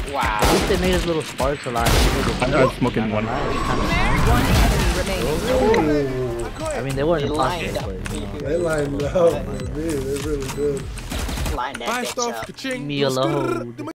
Wow. At least they made his little sparks a lot. I was smoking one. One enemy remaining. I mean, they weren't impossible, but you know, They lined up for me. They really did. Line that bitch up. me alone.